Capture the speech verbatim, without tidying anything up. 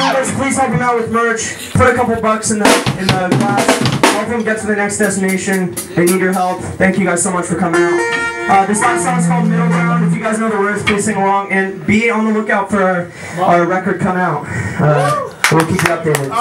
guys please help him out with merch. Put a couple bucks in the in the glass. Help them get to the next destination. They need your help. Thank you guys so much for coming out. Uh, this last song is called Middle Ground. If you guys know the words, please sing along. And be on the lookout for our, our record coming out. Uh, we'll keep you updated.